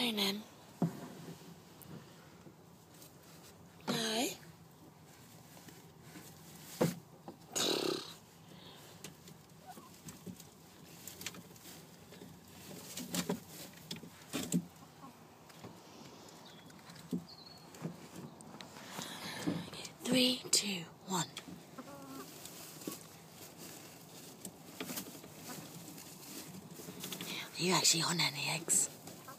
raining? No? Three, two, one. Are you actually on any eggs?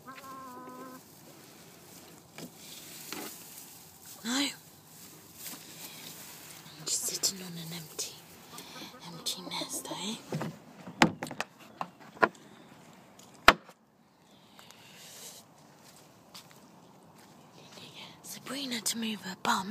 No? I'm just sitting on an empty nest, eh? Sabrina to move her bum.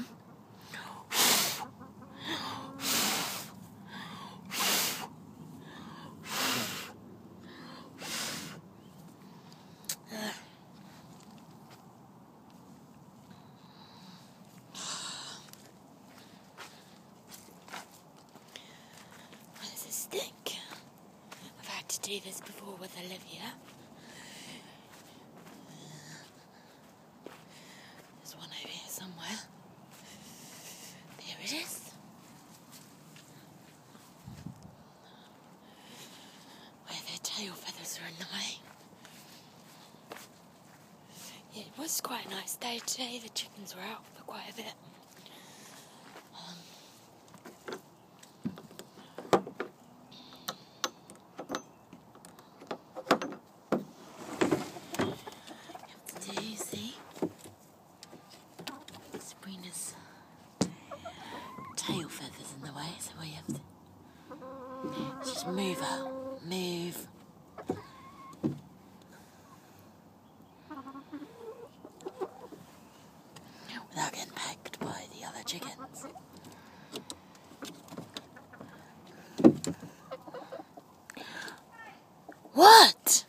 Why does it stink? I've had to do this before with Olivia. There's one over here somewhere. There it is. Where their tail feathers are in the way. Yeah, it was quite a nice day today. The chickens were out for quite a bit. You have to do, see? Sabrina's tail feathers in the way, so we have to just move her. Move. Without getting pecked by the other chickens. What?